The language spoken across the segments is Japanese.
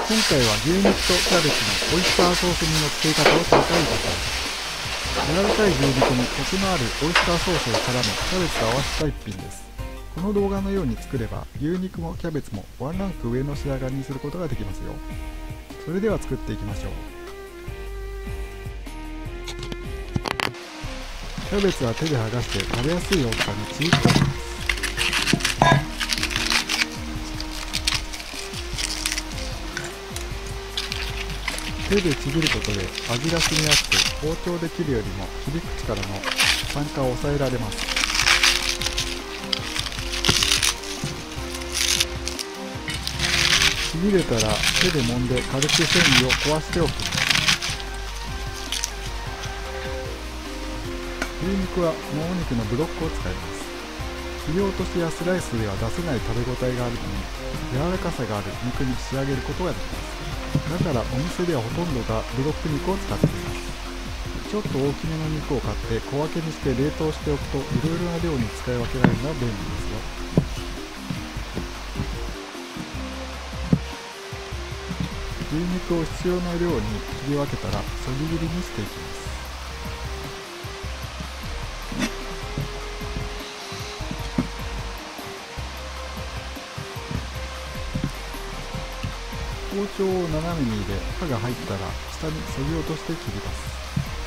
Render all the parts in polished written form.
今回は牛肉とキャベツのオイスターソース煮の作り方を紹介いたします。柔らかい牛肉にコクのあるオイスターソースを絡めキャベツと合わせた一品です。この動画のように作れば牛肉もキャベツもワンランク上の仕上がりにすることができますよ。それでは作っていきましょう。キャベツは手で剥がして食べやすい大きさにちぎっておきます。手でちぎることで味が染みやすく、包丁で切るよりも切り口からの酸化を抑えられます。ちぎれたら手で揉んで軽く繊維を壊しておきます。牛肉はもも肉のブロックを使います。切り落としやスライスでは出せない食べ応えがあるため、柔らかさがある肉に仕上げることができます。だからお店ではほとんどがブロック肉を使っています。ちょっと大きめの肉を買って小分けにして冷凍しておくと、いろいろな量に使い分けられるのは便利ですよ。牛肉を必要な量に切り分けたらそぎ切りにしていきます。包丁を斜めに入れ、刃が入ったら下にそぎ落として切ります。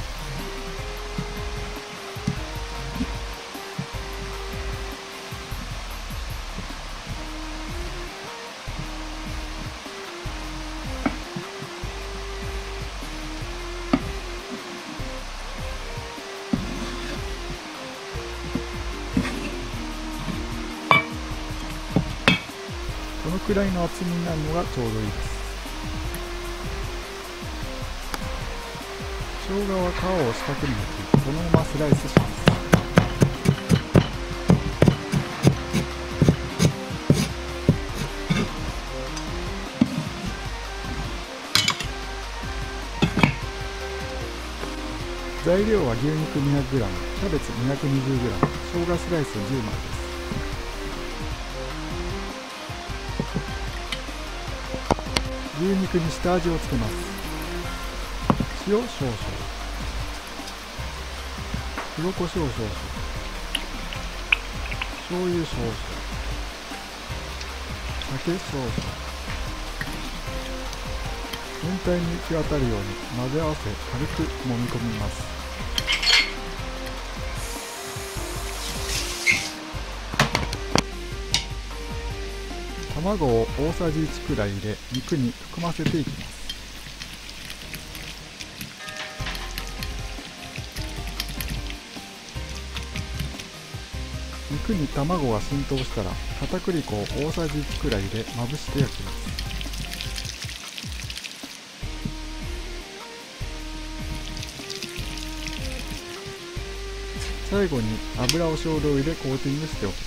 このくらいの厚みになるのがちょうどいいです。生姜は皮を四角に剥き、そのままスライスします。材料は牛肉 200g、キャベツ 220g、生姜スライス10枚です。牛肉に下味をつけます。塩少々、黒胡椒少々、醤油少々、酒少々、全体に行き渡るように混ぜ合わせ軽く揉み込みます。卵を大さじ1くらい入れ、肉に含ませていきます。肉に卵が浸透したら片栗粉を大さじ1くらい入れ、まぶして焼きます。最後に油を少量入れコーティングしておきます。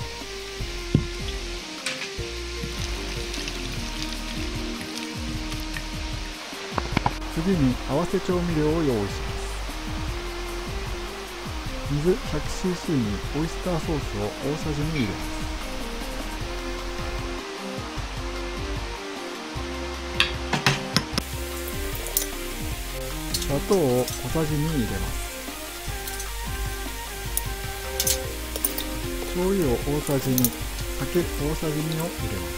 次に合わせ調味料を用意します。水 100cc にオイスターソースを大さじ2入れます。砂糖を小さじ2入れます。醤油を大さじ2、酒大さじ2を入れます。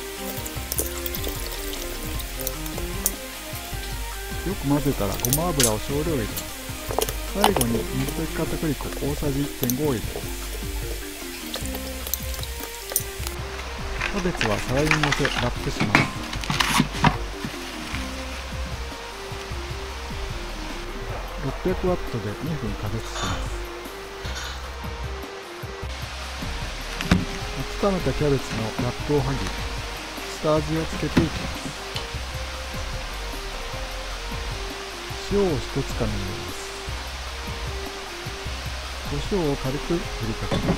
よく混ぜたらごま油を少量入れます。最後に水溶き片栗粉大さじ 1.5 を入れます。キャベツは皿にのせラップします。600ワットで2分加熱します。温めたキャベツのラップを剥ぎ、下味をつけていきます。塩を1つかみ入れます。胡椒を軽く振りかけます。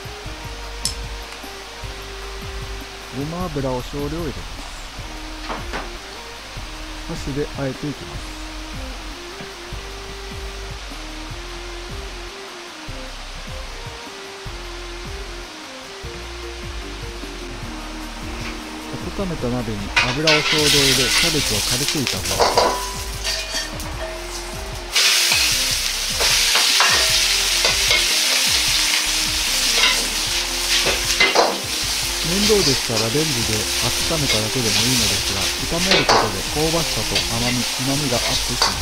ごま油を少量入れます。箸で和えていきます。温温めた鍋に油を少量入れ、キャベツを軽く炒めます。面倒でしたらレンジで温めただけでもいいのですが、炒めることで香ばしさと甘み、うまみがアップします。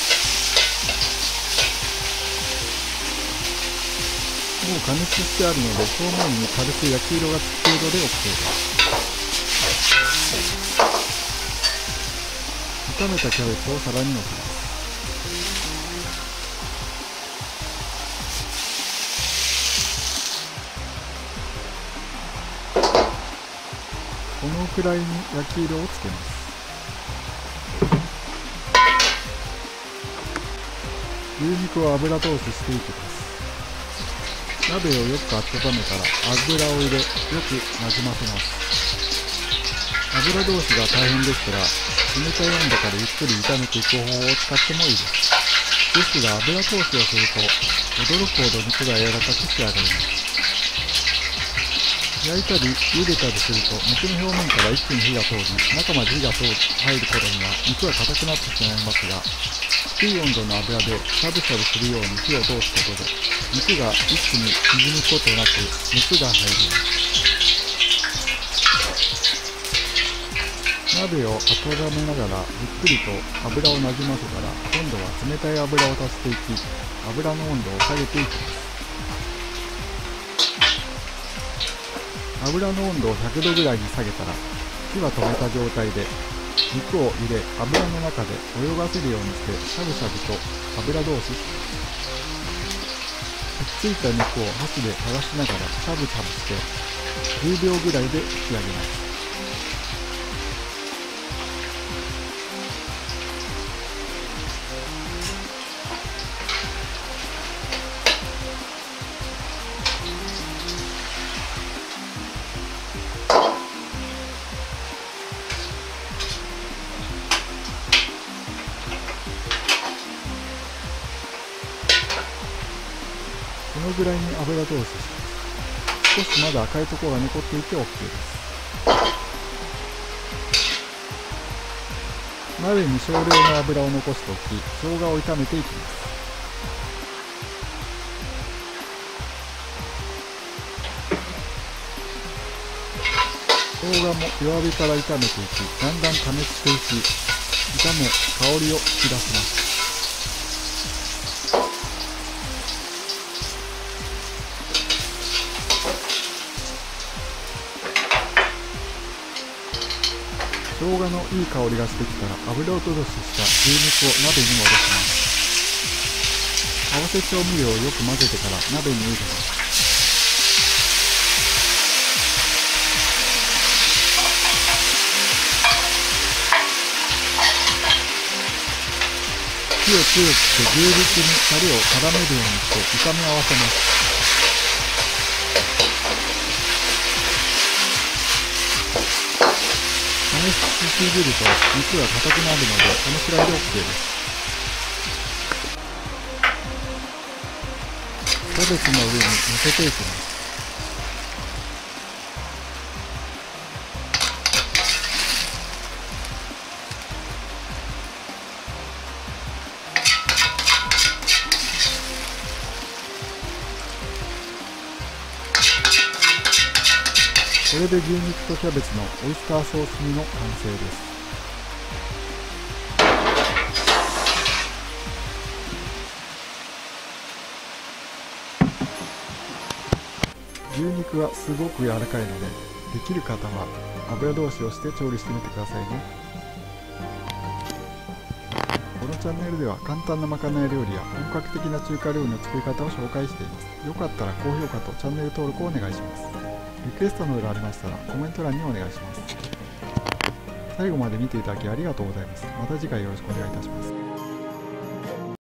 もう加熱してあるので、表面に軽く焼き色がつく程度で OK です。炒めたキャベツを皿にのせます。このくらいに焼き色をつけます。牛肉を油通ししていきます。鍋をよく温めたら油を入れ、よくなじませます。油通しが大変でしたら、冷たい温度からゆっくり炒めていく方法を使ってもいいです。ですが油通しをすると驚くほど肉が柔らかく仕上がります。焼いたり茹でたりすると肉の表面から一気に火が通り、中まで火が入る頃には肉が硬くなってしまいますが、低い温度の油でしゃぶしゃぶするように火を通すことで、肉が一気に縮むことなく熱が入ります。鍋を温めながらゆっくりと油をなじませたら、今度は冷たい油を足していき、油の温度を下げていきます。油の温度を100度ぐらいに下げたら、火は止めた状態で肉を入れ、油の中で泳がせるようにしてしゃぶしゃぶと油通しします。くっついた肉を箸で剥がしながらしゃぶしゃぶして10秒ぐらいで仕上げます。このぐらいに油通しします。少しまだ赤いところが残っていて OK です。鍋に少量の油を残しておき、生姜を炒めていきます。生姜も弱火から炒めていき、だんだん加熱していき、炒め香りを引き出します。生姜のいい香りがしてきたら、油落としした牛肉を鍋に戻します。合わせ調味料をよく混ぜてから鍋に入れます。火を強くして牛肉にタレを絡めるようにして炒め合わせます。加熱しすぎると肉が硬くなるので、このくらいで OK です。キャベツの上に乗せていきます。これで牛肉とキャベツのオイスターソース煮の完成です。牛肉はすごく柔らかいので、できる方は油通しをして調理してみてくださいね。このチャンネルでは簡単なまかない料理や本格的な中華料理の作り方を紹介しています。よかったら高評価とチャンネル登録をお願いします。リクエストなどがありましたらコメント欄にお願いします。最後まで見ていただきありがとうございます。また次回よろしくお願いいたします。